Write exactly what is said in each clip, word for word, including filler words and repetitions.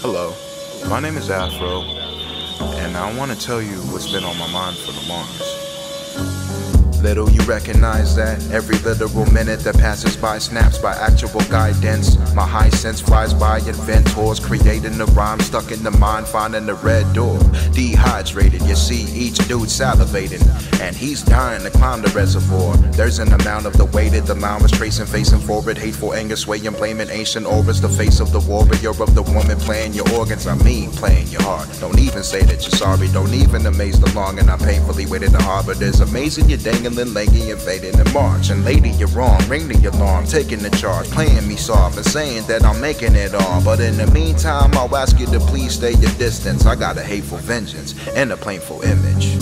Hello, my name is Afro, and I want to tell you what's been on my mind for the longest. Little you recognize that every literal minute that passes by snaps by actual guidance. My high sense flies by inventors, creating a rhyme stuck in the mind, finding the red door. Dehydrated, you see each dude salivating, and he's dying to climb the reservoir. There's an amount of the weighted the mind was tracing, facing forward, hateful anger swaying, blaming ancient auras. The face of the warrior of the woman playing your organs. I mean playing your heart. Don't even say that you're sorry. Don't even amaze the long, and I painfully waited to harbor. There's amazing you're dangling. Leggy and fading in March. And lady, you're wrong, ring the alarm, taking the charge, playing me soft and saying that I'm making it all. But in the meantime, I'll ask you to please stay your distance. I got a hateful vengeance and a painful image.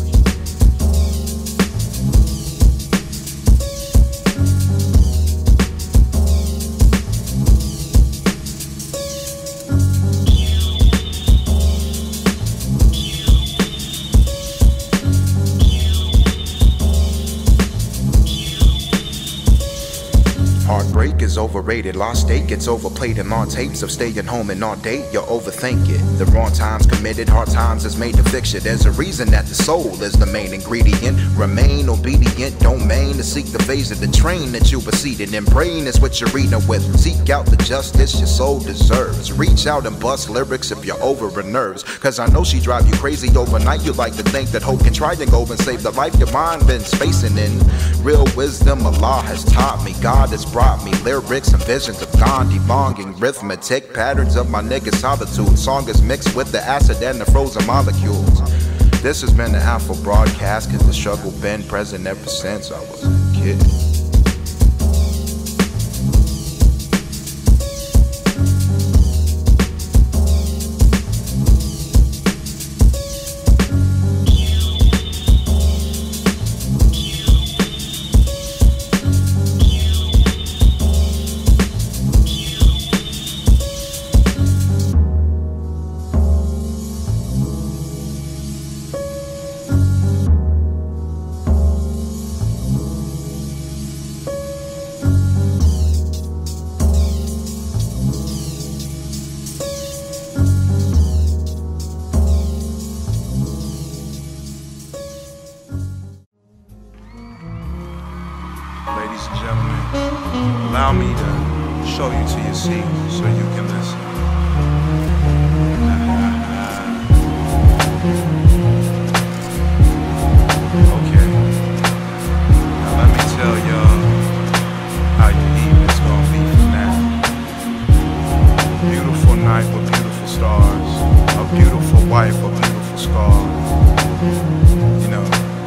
Heartbreak is overrated, lost state gets overplayed, and on tapes of staying home and on date, you overthink it. The wrong times committed, hard times is made to fix it. There's a reason that the soul is the main ingredient. Remain obedient, domain to seek the phase of the train that you were seated in. Brain is what you're reading with. Seek out the justice your soul deserves. Reach out and bust lyrics if you're over her nerves. Cause I know she drive you crazy overnight. You like to think that hope can try and go and save the life your mind been spacing in. Real wisdom Allah has taught me. God has brought me lyrics and visions of Gandhi, bonging arithmetic patterns of my nigga solitude. Song is mixed with the acid and the frozen molecules. This has been the Afro broadcast, cause the struggle been present ever since I was a kid. Ladies and gentlemen, allow me to show you to your seat so you can listen. Okay, now let me tell y'all how your evening's gonna be from now. Beautiful night with beautiful stars, a beautiful wife, a beautiful scar. You know,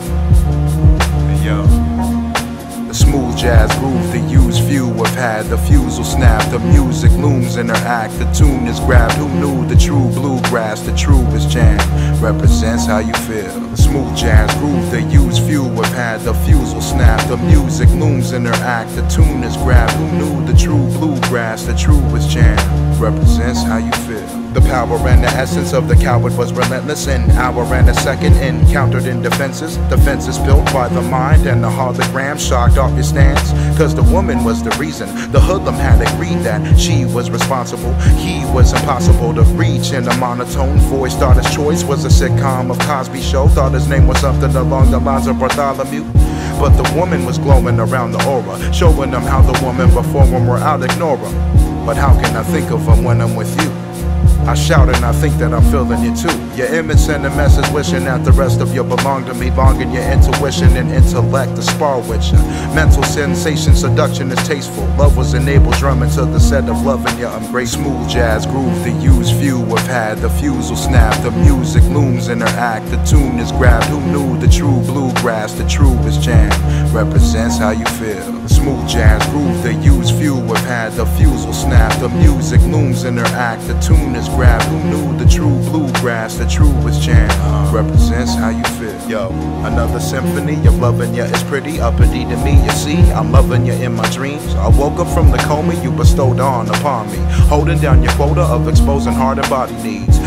and yo. Smooth jazz groove, the used few have had. The fuse will snap, the music looms in her act. The tune is grabbed, who knew the true bluegrass, the truest jam represents how you feel. The smooth jazz groove, the used few have had. The fuse will snap, the music looms in her act. The tune is grabbed, who knew the true bluegrass, the truest jam represents how you feel. The power and the essence of the coward was relentless. An hour and a second encountered in defenses. Defenses built by the mind and the hologram shocked off your stance. Cause the woman was the reason. The hoodlum had agreed that she was responsible. He was impossible to reach in a monotone voice. Thought his choice was a sitcom of Cosby Show. Thought his name was something along the lines of Bartholomew. But the woman was glowing around the aura, showing them how the woman before him were out, ignore him. But how can I think of him when I'm with you? I shout and I think that I'm feeling you too. Your image send a message wishing that the rest of you belong to me. Longing your intuition and intellect to spar with you. Mental sensation, seduction is tasteful. Love was enabled, drumming to the set of loving you. I'm great. Smooth jazz groove, the used few have had. The fuse will snap, the music looms in her act. The tune is grabbed, who knew the true bluegrass, the truest jam represents how you feel. The smooth jazz groove, the used few have had. The fuse will snap, the music looms in her act. The tune is grabbed, who knew the true bluegrass, the truest jam represents how you feel. Yo, another symphony of loving you is pretty uppity to me. You see, I'm loving you in my dreams. I woke up from the coma you bestowed on upon me, holding down your quota of exposing heart and body needs.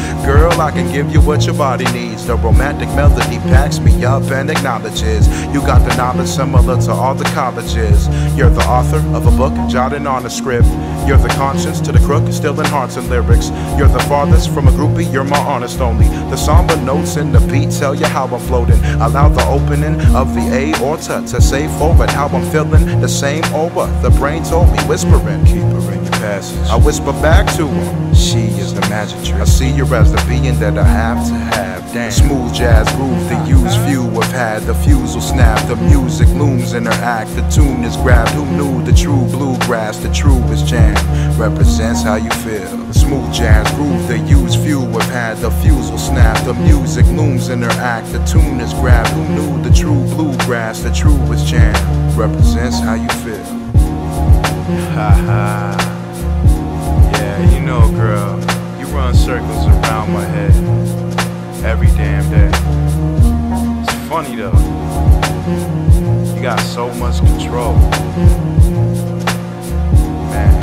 Girl, I can give you what your body needs. The romantic melody packs me up and acknowledges you got the knowledge similar to all the colleges. You're the author of a book, jotting on a script. You're the conscience to the crook, still in hearts and lyrics. You're the farthest from a groupie, you're my honest only. The somber notes in the beat tell you how I'm floating. Allow the opening of the aorta to say forward how I'm feeling. The same aura the brain told me, whispering, keep her in your passage. I whisper back to her, she is the magic trick. I see you as the being that I have to have. Damn. Smooth jazz groove, the used few have had. The fuse will snap, the music looms in her act. The tune is grabbed, who knew the true bluegrass, the truest jam represents how you feel. The smooth jazz groove, the used few have had. The fuse will snap, the music looms in her act. The tune is grabbed, who knew the true bluegrass, the truest jam represents how you feel. Ha ha. Yeah, you know, girl, you run circles around my head every damn day. It's funny though, you got so much control, man.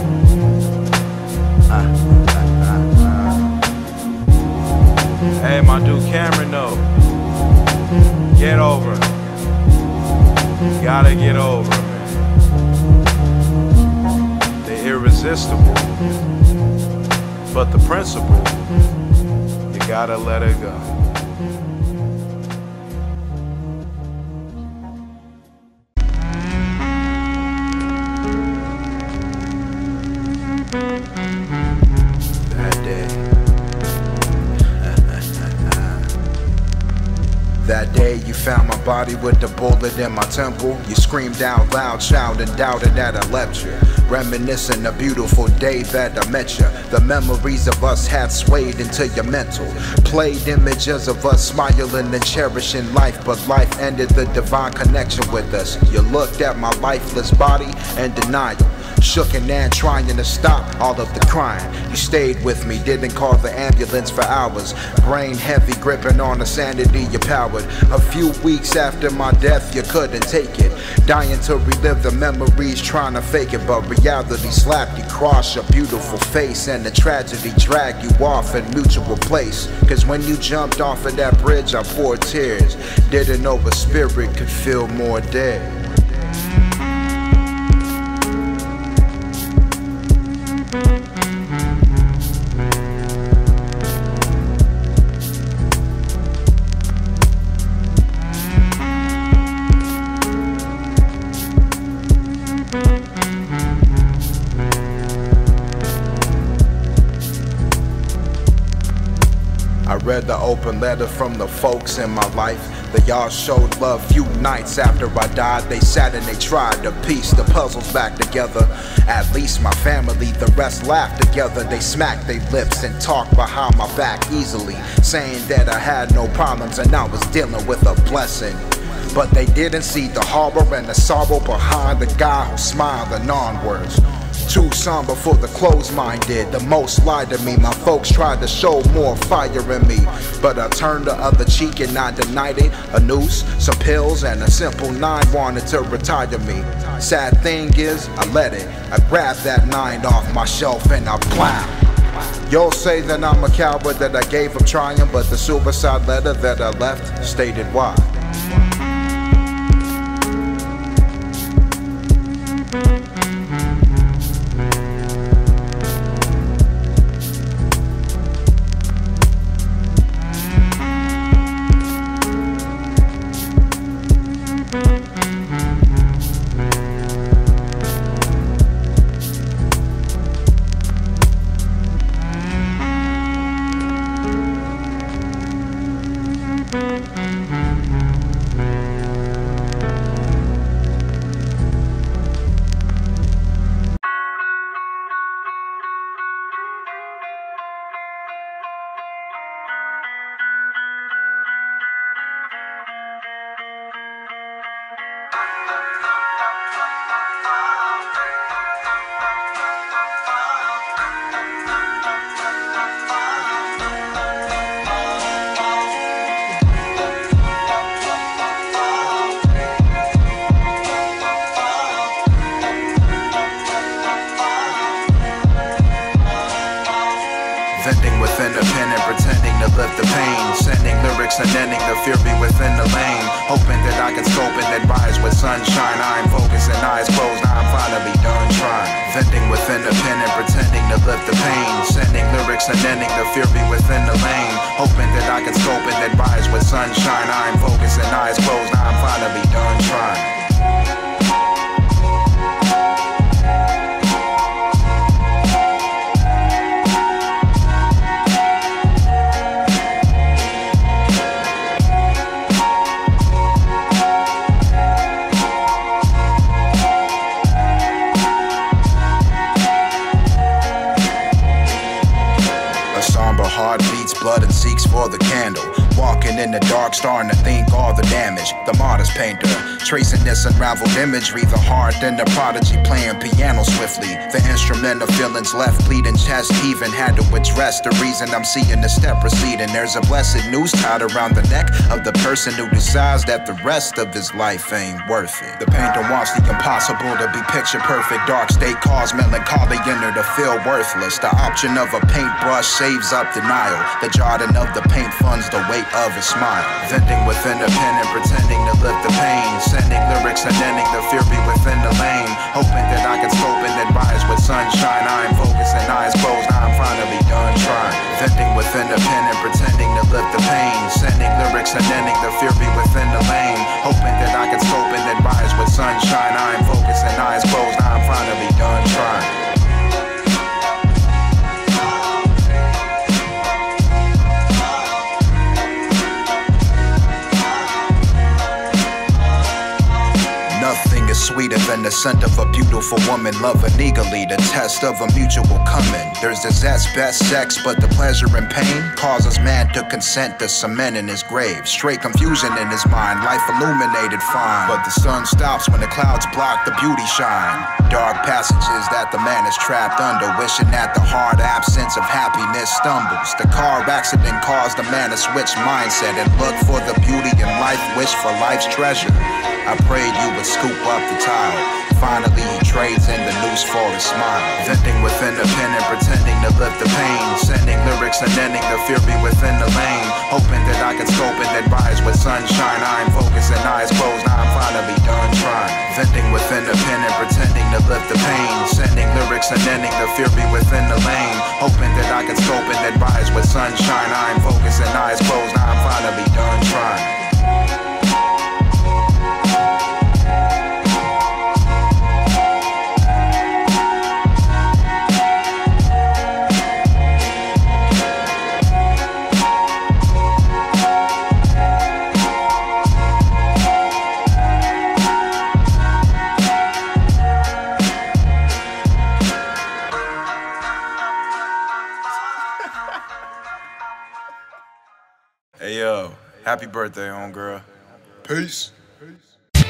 Ah, ah, ah, ah. Hey, my dude Cameron, though, get over it. Gotta get over it, man. They're irresistible, but the principle, you gotta let it go. That day, that day you found my body with the bullet in my temple. You screamed out loud, child, and doubted that I left you. Reminiscing a beautiful day that I met you. The memories of us had swayed into your mental. Played images of us smiling and cherishing life, but life ended the divine connection with us. You looked at my lifeless body and denial, shooken and trying to stop all of the crying. You stayed with me, didn't call the ambulance for hours. Brain heavy, gripping on the sanity you powered. A few weeks after my death, you couldn't take it. Dying to relive the memories, trying to fake it, but reality slapped you across your beautiful face, and the tragedy dragged you off in mutual place. Cause when you jumped off of that bridge, I poured tears. Didn't know a spirit could feel more dead. I read the open letter from the folks in my life. They all showed love few nights after I died. They sat and they tried to piece the puzzles back together. At least my family, the rest laughed together. They smacked their lips and talked behind my back easily, saying that I had no problems and I was dealing with a blessing. But they didn't see the horror and the sorrow behind the guy who smiled the non-words. Too somber for the closed-minded, the most lied to me. My folks tried to show more fire in me, but I turned the other cheek and I denied it. A noose, some pills, and a simple nine wanted to retire me. Sad thing is, I let it. I grabbed that nine off my shelf and I plowed. You'll say that I'm a coward, that I gave up trying, but the suicide letter that I left stated why. Venting within the pen and pretending to lift the pain. Sending lyrics and ending the fury within the lane. Hoping that I can scope and advise with sunshine. I'm focusing, eyes closed, now I'm finally done trying. Venting within the pen and pretending to lift the pain. Sending lyrics and ending the fury within the lane. Hoping that I can scope and advise with sunshine. I'm focusing, eyes closed, now I'm finally done trying. Heart beats blood and seeks for the candle. Walking in the dark, starting to think all the damage. The modest painter, tracing this unraveled imagery. The heart and the prodigy playing piano swiftly. The instrument of feelings left bleeding, chest heaving. Had to address the reason I'm seeing the step receding. There's a blessed noose tied around the neck of the person who decides that the rest of his life ain't worth it. The painter wants the impossible to be picture perfect. Dark state cause melancholy in her to feel worthless. The option of a paintbrush saves up denial. The jotting of the paint funds the weight of a smile. Venting within the pen and pretending to lift the pain. Sending lyrics and ending the fury within the lane. Hoping that I can scope and advise with sunshine. I'm focusing, eyes closed, now I'm finally done trying. Venting within the pen and pretending to lift the pain. Sending lyrics and ending the fury within the lane. Hoping that I can scope and advise with sunshine. I'm focusing, eyes closed, now I'm finally done trying. Nothing is sweeter than the scent of a beautiful woman loving eagerly, the test of a mutual coming. There's the zest, best sex, but the pleasure and pain causes man to consent to cement in his grave. Straight confusion in his mind, life illuminated fine. But the sun stops when the clouds block the beauty shine. Dark passages that the man is trapped under, wishing that the hard absence of happiness stumbles. The car accident caused the man to switch mindset and look for the beauty in life, wish for life's treasure. I prayed you would scoop up the tile. Finally he trades in the noose for a smile. Venting within the pen and pretending to lift the pain. Sending lyrics and ending the fury within the lane. Hoping that I can scope and advise with sunshine. I'm focusing, eyes closed, now I'm finally done trying. Venting within the pen and pretending to lift the pain. Sending lyrics and ending the fury within the lane. Hoping that I can scope and advise with sunshine. I'm focusing, eyes closed, now I'm finally done trying. Hey yo, happy birthday, homegirl. Peace. Peace. Yep.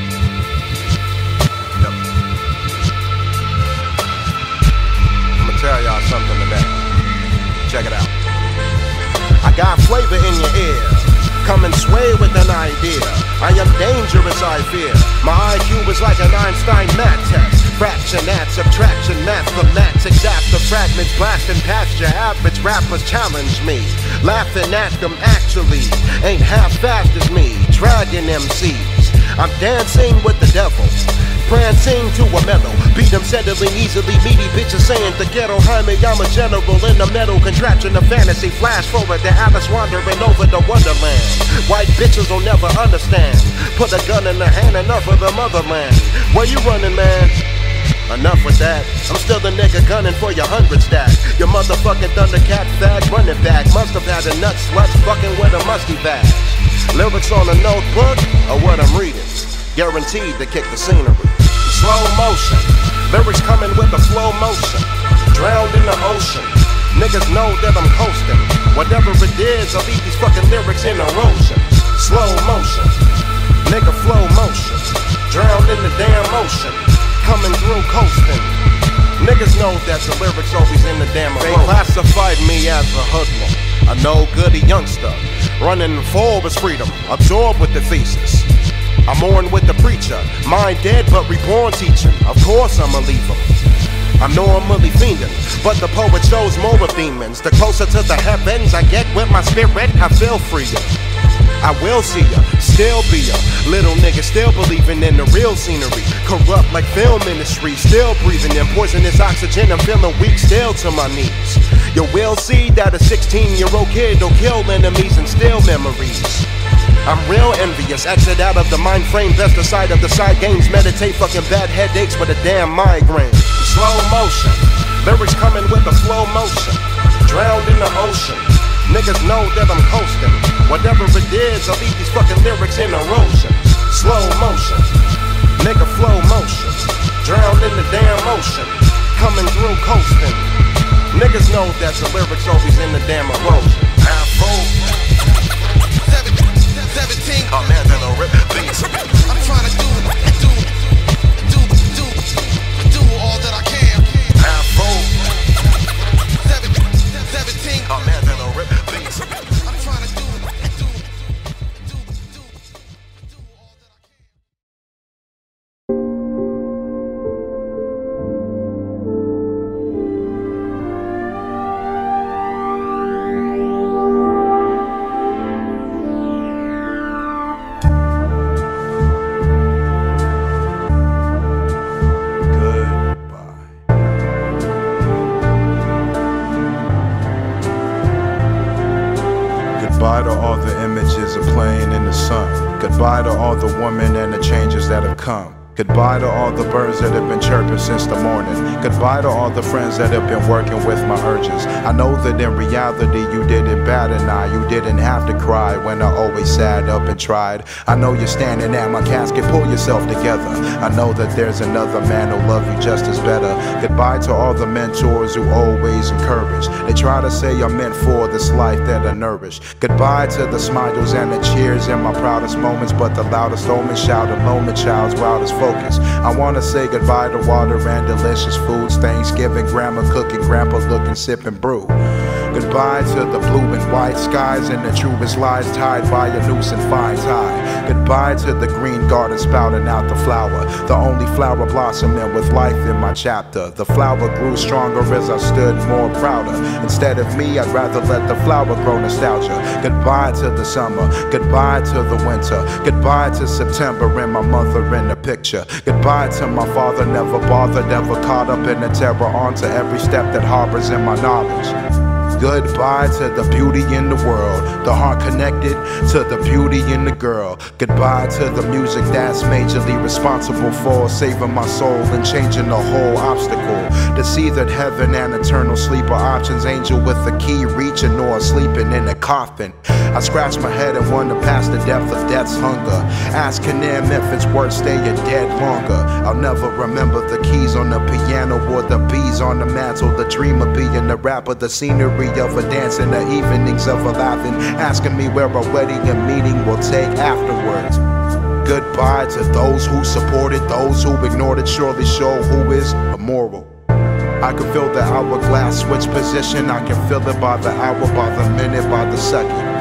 I'ma tell y'all something today. Check it out. I got flavor in your ear. Come and sway with an idea. I am dangerous, I fear. My I Q is like an Einstein math test. Fraction, add, subtraction, mathematics after fragments blasting past your average rappers challenge me. Laughing at them actually ain't half fast as me. Dragging M Cs. I'm dancing with the devil. Prancing to a medal. Beat them settling easily. Meaty bitches saying the ghetto Jaime, I'm a general in the metal. Contraption of fantasy. Flash forward to Alice wandering over the wonderland. White bitches will never understand. Put a gun in the hand enough for the motherland. Where you running, man? Enough with that. I'm still the nigga gunning for your hundred stack. Your motherfucking Thundercat fag running back. Must have had a nut sluts fucking with a musty badge. Lyrics on a notebook or what I'm reading. Guaranteed to kick the scenery. Slow motion. Lyrics coming with a slow motion. Drowned in the ocean. Niggas know that I'm coasting. Whatever it is, I'll leave these fucking lyrics in erosion. Slow motion. Nigga flow motion. Drowned in the damn ocean. Coming through coasting. Niggas know that the lyrics always in the damn erosion. They classified me as a hoodlum. A no-goody youngster. Running forward was freedom. Absorbed with the thesis. I mourn with the preacher. Mind dead but reborn teaching. Of course I'm a leaver. I'm normally fiending, but the poet shows more of demons. The closer to the heavens I get with my spirit, I feel freer. I will see ya, still be ya. Little nigga still believing in the real scenery. Corrupt like film industry, still breathing in poisonous oxygen. I'm feeling weak still to my knees. You will see that a sixteen year old kid will kill enemies and steal memories. I'm real envious, exit out of the mind frame. Best aside of the side games, meditate fucking bad headaches with a damn migraine. Slow motion, lyrics coming with a slow motion. Drowned in the ocean, niggas know that I'm coasting. Whatever it is, I'll leave these fucking lyrics in erosion. Slow motion, nigga flow motion. Drowned in the damn ocean, coming through coasting. Niggas know that the lyrics always in the damn erosion. Afro seventeen, oh man, that don't rip beats. I'm trying to do, do, do, do, do all that I can. Afro seventeen, oh man, that don't rip beats. I'm trying to do, do, do, do, do all that I can. Goodbye to all the images of playing in the sun. Goodbye to all the women and the changes that have come. Goodbye to all the birds that have been chirping since the morning. Goodbye to all the friends that have been working with my urges. I know that in reality you didn't bat an eye. You didn't have to cry when I always sat up and tried. I know you're standing at my casket, pull yourself together. I know that there's another man who'll love you just as better. Goodbye to all the mentors who always encourage. They try to say I'm meant for this life that I nourish. Goodbye to the smiles and the cheers in my proudest moments, but the loudest omens shout alone the child's wildest focus. I wanna say goodbye to water and delicious foods. Thanksgiving, grandma cooking, grandpa looking, sipping brew. Goodbye to the blue and white skies and the truest lies tied by a noose and fine tie. Goodbye to the green garden spouting out the flower, the only flower blossoming with life in my chapter. The flower grew stronger as I stood more prouder. Instead of me, I'd rather let the flower grow nostalgia. Goodbye to the summer, goodbye to the winter, goodbye to September and my mother in the picture. Goodbye to my father, never bothered, ever caught up in the terror onto every step that harbors in my knowledge. Goodbye to the beauty in the world, the heart connected to the beauty in the girl. Goodbye to the music that's majorly responsible for saving my soul and changing the whole obstacle. To see that heaven and eternal sleep are options, angel with the key reaching or sleeping in a coffin. I scratch my head and wonder past the depth of death's hunger, asking them if it's worth staying dead longer. I'll never remember the keys on the piano or the bees on the mantle, the dream of being the rapper, the scenery of a dance and the evenings of a laughing, asking me where a wedding and meeting will take afterwards. Goodbye to those who supported, those who ignored it, surely show who is immoral. I can feel the hourglass switch position, I can feel it by the hour, by the minute, by the second.